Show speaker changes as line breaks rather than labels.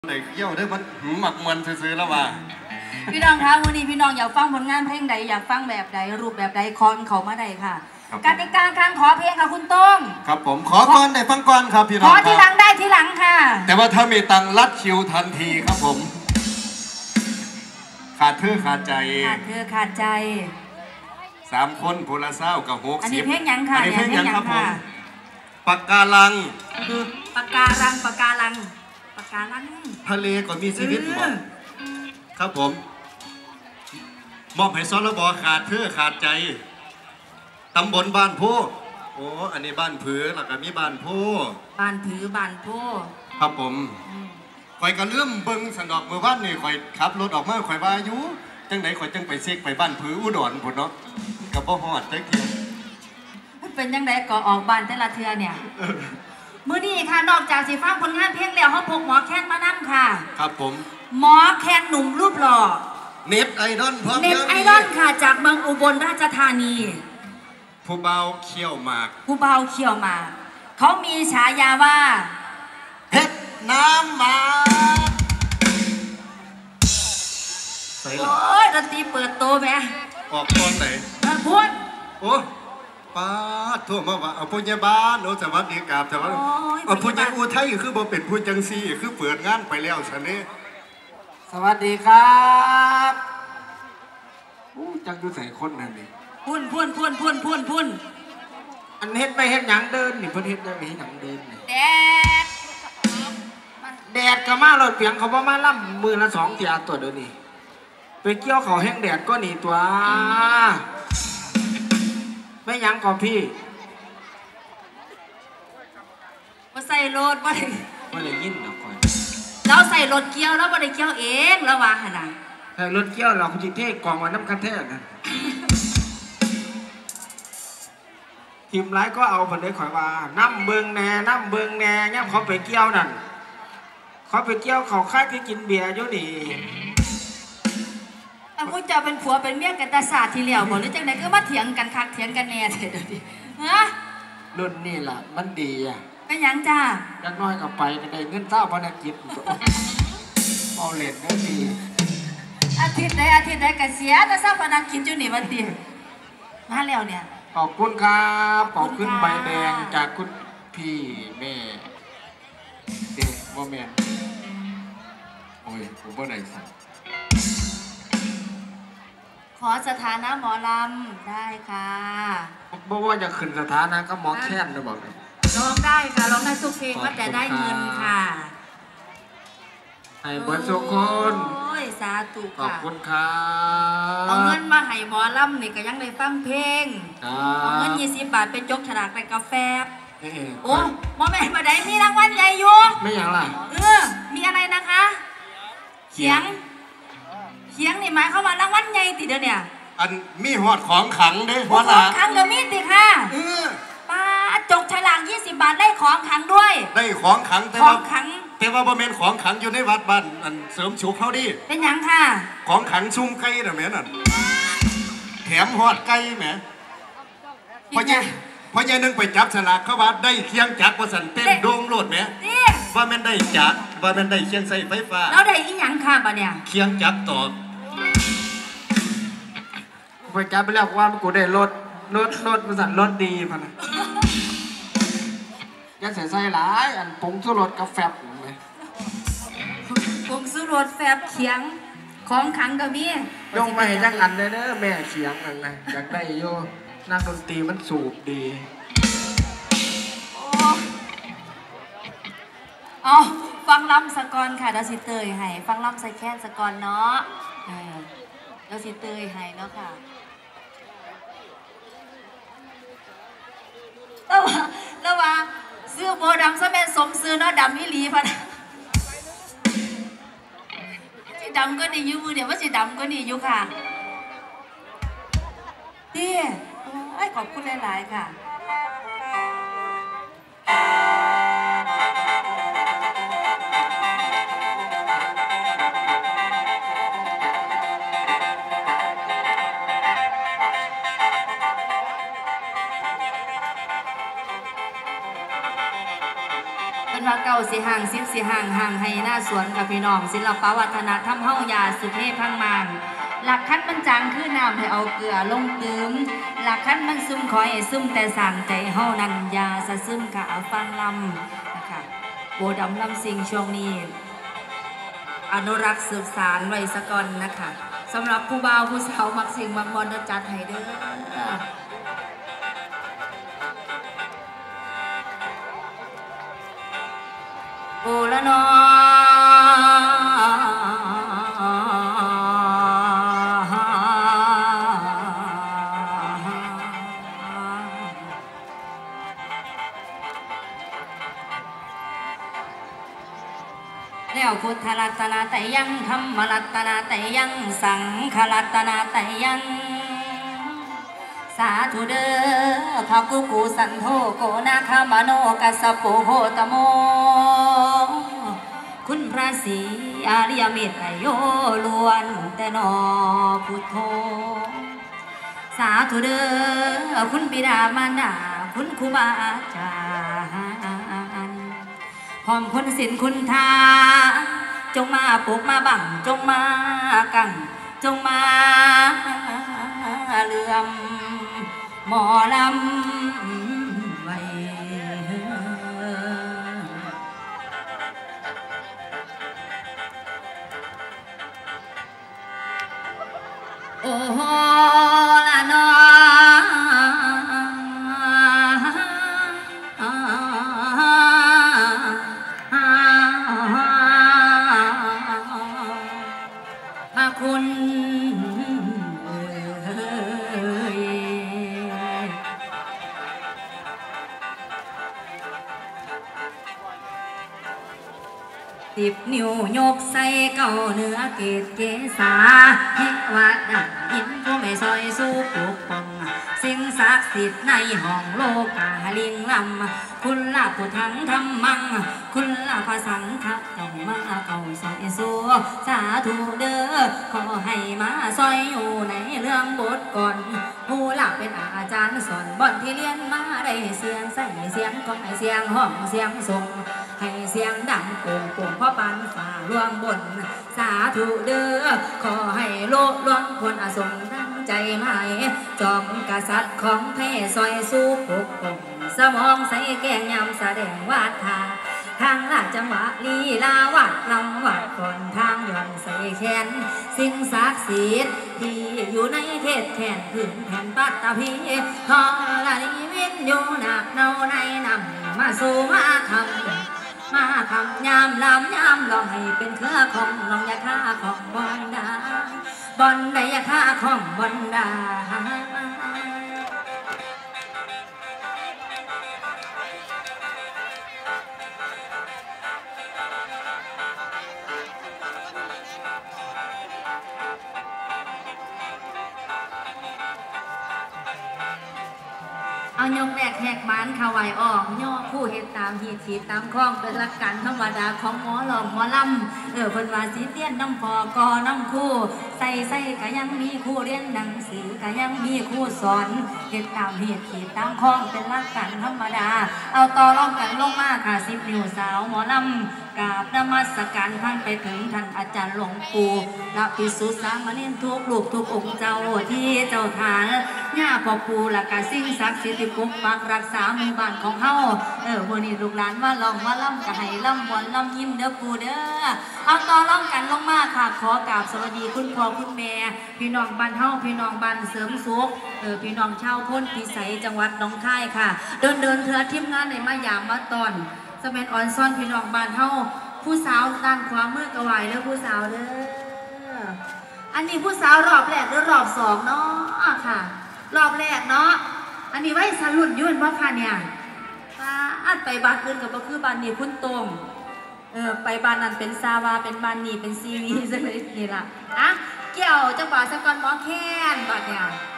ไหนเกี่ยวได้มันหมักมันซื้อแล้วว่า
พี่น้องคะวันนี้พี่น้องอยากฟังผลงานเพลงใดอยากฟังแบบใดรูปแบบใดคอนเขามาใดค่ะกติกาการขอเพลงค่ะคุณต้ง
ครับผมขอก่อนได้ฟังก่อนครับพี่น้อง
ขอที่หลังได้ที่หลังค่ะ
แต่ว่าถ้ามีตังรัดคิวทันทีครับผมขาดเธอขาดใจ
ขาดเธอขาดใจ
3 คนพูละเศร้ากับ60
อันนี้เพลงยังค่ะ
อันนี้เพลงยังครับผมปากกาลัง
ปากการังปากการังปากการัง
ทะเลก็มีชีวิตบ่ครับผมมอบให้ซอลบอขาดเธอขาดใจตำบลบ้านโพโอ้อันนี้บ้านผือแล้วก็มีบ้านโพ
บ้านผือบ้านโพ
ครับผมข่อยก็เลื่อมเบิ้งสนอกเมื่อวันนี่ข่อยขับรถออกมาข่อยว่าอยู่จังไหนข่อยจังไปเซ็กไปบ้านผืออุดรพุ่นเนาะกับพ่อฮอดจักเทีย
เป็นยังไงก็ออกบ้านแต่ละเทือเนี่ยมื้อนี้ค่ะนอกจากสิฟังผลงานเพลงแล้วเขาพกหมอแคนมานั่งค่ะ
ครับผม
หมอแคนหนุ่มรูปหล่อ
เน็ตไอดอลพร้อม
เน็ตไอดอลค่ะจากเมืองอุบลราชธานี
ผู้เบาเขี้ยวหมาก
ผู้เบาเขี้ยวหมากเขามีฉายาว่า
เพชรน้ำหมาก
โอ้ยดนตรีเปิดโตแม่
ออกตอนไหน
พูด
โอ้ป้าทั่วมาว่าเอาผู้ใหญ่บ้านโอ้สวัสดีครับสวัสดีเอาผู้ใหญ่อุทัยคือบ่เป็นผู้จังซี่คือเปิดงานไปแล้วฉันนี่
สวัสดีครับจังดูใส่คนนั่นนี่
พุ่น
อันเฮ็ดไปเฮ็ดหยังเดินนี่เพิ่นเฮ็ดได้ไปเฮ็ดหยังเดินนี่แดดก็มาเลยเปียงเขาบ่มาล่ำมือละ2 เที่ยตัวเดี๋ยวนี้ไปเกี่ยวเขาแห้งแดดก็หนีตัวไม่ยังก่อนพี่
มาใส่รถมา
ได้ยินหรอกก่อน
เราใส่รถเกี่ยวแล้วมาได้เกี่ยวเองแล้วว่าขนาด
ใส่รถเกี่ยวเราคุณจิเท่กองมาน้ำคันแท้กันทีมไร้ก็เอาผลได้ข่อยว่าน้ำเบิงแน่ย่ำเขาไปเกี่ยวนั่นเขาไปเกี่ยวเขาค่ายที่กินเบียร์อยู่นี่
แต่พวกจะเป็นผัวเป็นเมียกันตาศาสตร์ที่เหลียวบอกหรือจังไหนก็มาเถียงกันคักเถียงกันแน่เถอะดิฮะ
รุ่นนี่แหละมันดีอ่ะ
เป็นยังจ้า
ยักน้อยกับไปก็ได้เงินเท่าพนักกิจเอาเล่นก็ดี
อาทิตย์ใดกันเสียแต่เศร้าพนักกิจอยู่นี่วันดีมาแล้วเนี่ย
ขอบคุณครับขอบคุณใบแดงจากคุณพี่แม่เด็กโมเมนต์โอ้ยผมว่าไหนสั่ง
ขอสถานะหมอลำได้ค่ะ
บอกว่าจะขึ้นสถานะก็หมอแค้นนะบอกเลย
ร้องได้ค่ะร้องได้ทุกเพลงว่าแต่ได้เงินค่ะ
ให้เบิร์ดสุขคน
โอ้ยสาธุค่ะ
ขอบคุณครับ
เอาเงินมาให้หมอลำนี่ก็ยังได้ฟังเพลงเอาเงิน20 บาทเป็นจกฉลากไปกาแฟโอ้หมอแม่มาได้มีรางวัลใหญ่อยู่
ไม่อย่างไร
มีอะไรนะคะเขียงนี่หมายเขาว่ารางวัลใหญ่ติเดียวเนี่ย
อันมีหอดของขังเด้
ของขังก็มีติค่ะป้าจกฉลาก20 บาทได้ของขังด้วย
ได้ของขังแต่ว่าบ่แม่นของขังอยู่ในวัดบ้านอันเสริมฉุกเขาดิ
เป็นหยังค่ะ
ของขังซุ่มไก่น่ะแม่นั่นแถมหอดไก่แม่พอยังนึงไปจับฉลากเขาว่าได้เคียงจักรว่าสันเต้นโด่งโลดแม่ว่าแม่นได้จักรว่าแม่นได้เคียงใส่ไฟฟ้า
แล้วได้อีหยังค่ะบัดเนี่ย
เคียงจักรต่อ
ไปจับไปแล้วว่ากูได้รถมันสั่นรถดีพันยังใส่หลายอันผงชูรสกาแฟเลย
ผงชูรสแฟบเคียงของขังก็มี
ยงไม่ยังอันเลยเนอะแม่เคียงอันนะอยากได้โยนักดนตรีมันสูบดี
เอาฟังลำสกอนค่ะเดี๋ยวสิเตยให้ฟังลำใส่แค้นสกอนเนาะเดี๋ยวสิเตยให้เนาะค่ะแล้วว่าซื้อโบดำซะแม่สมซื้อเนาะดำมิลีพันสิดำก็นี่อยู่มือเดี๋ยวว่าสิดำก็นี่อยู่ค่ะนี่ขอบคุณหลายๆค่ะเป็นว่ากาสิห่าง10สิห่างให้หน้าสวนกับพี่น้องศิลปวัฒนธรรมเฮายาสุเทพพังมานหลักคันมันจางคือน้ำให้เอาเกลือลงตืมหลักคันมันซึมคอยซึมแต่สั่งใจเฮานั้นยาสะซึมขาฟังลำนะคะโบดำลำสิงช่วงนี้อนุรักษ์สืบสารไว้สะก่อนนะคะสำหรับผู้บ่าวผู้สาวมักสิ่งมักมอนจัดให้เด้อโอละนอแล้วพุทธรัตนาไตยังธรรมรัตนาไตยังสังฆรัตนาไตยังสาธุเด้อพระกุกูสันโธโกนาคามโนกัสสปโพตโมคุณพระศรีอริยเมตไตรโยล้วนแต่นอพุทโธสาธุเด้อคุณบิดามารดาคุณครูบาอาจารย์พร้อมคุณศีลคุณทานจงมาปลุกมาบังจงมากังจงมาเลื่อมหมอลำไว้โอ้ละนอพระคุณ10 นิ้วยกใส่เก้าเนื้อเกศเกษาเทวดาอินผู้ไม่ซอยสู้ปกป้องสิ่งศักดิ์สิทธิ์ในห้องโลกาลิงลำคุณละผู้ทั้งธรรมังคุณละพระสังฆจงมาเก่าซอยสู้สาธุเด้อขอให้มาซอยอยู่ในเรื่องบทก่อนผู้ละเป็นอาจารย์สอนบอนที่เรียนมาได้เสียงใส่เสียงก้องให้เสียงห้องเสียงทรงให้เสียงดังโป่งโป่งพ่อปันฝ่าล่วงบนสาธุเด้อขอให้โลกล้วนควรอาสมตั้งใจหมายจอมกษัตริย์ของแท้ซอยสู้ปกป้องสมองใส่แกงยำแสดงวาดทาทางลาดจังหวะลีลาวัดลำวัดก่อนทางย่อนใส่แขนสิ่งศักดิ์สิทธิ์ที่อยู่ในเทศแขนพื้นแผ่นปัตตภีทอละนิวินอยู่หนักเนาในนำมาสู่มาทำมาคำยามลำยามลองให้เป็นเครือของลองยาค่าของบอนดาบอนได้ยาค่าของบอนดาเอายกแรกแหกบ้านขาวายออกย่อคู่เห็ดตามหีดขีดตามคล้องเป็นหลักการธรรมดาของหมอหลอกหมอลำเพิ่นว่าสีเตี้ยนน้ำพอกอน้ำคู่ใส่ก็ยังมีคู่เรียนหนังสือก็ยังมีคู่สอนเห็ดตามหีดขีดตามคล้องเป็นหลักการธรรมดาเอาต่อรองกันลงมาค่ะ10 นิ้วสาวหมอลำกราบนมัสการท่านไปถึงท่านอาจารย์หลวงปู่และภิกษุสามเณรทุกรูปทุกองค์เจ้าที่เจ้าฐานย่าพ่อปู่และกสิ่งศักดิ์สิทธิ์ที่ปกปักรักษาหมู่บ้านของเฮาวันนี้ลูกหลานมาลองมาล่ำก็ให้ล่ำบนล่ำยิ้มเด้อปู่เด้อเอาต่อร้องกันลงมาค่ะขอกราบสวัสดีคุณพ่อคุณแม่พี่น้องบ้านเฮาพี่น้องบ้านเสริมสุขพี่น้องชาวพ้นพิสัยจังหวัดหนองคายค่ะเดินเถื่อทีมงานในมายามมาตอนสมัยอ่อนซ่อนพี่น้องบ้านเฮาผู้สาวด้านขวามือกระไหวเด้อผู้สาวเด้ออันนี้ผู้สาวรอบแรกหรือรอบ2เนาะค่ะรอบแรกเนาะอันนี้ไว้สรุปยุ่นว่าค่ะเนี่ยอัดไปบ้านอื่นกับก็คือบ้านนี้พุ่นตรงไปบ้านนั้นเป็นซาวาเป็นบ้านนี้เป็นซีวีซะเลยนี่ล่ะอ่ะเกี่ยวจังหวะสกอนหมอแค้นบ้านเนี่ย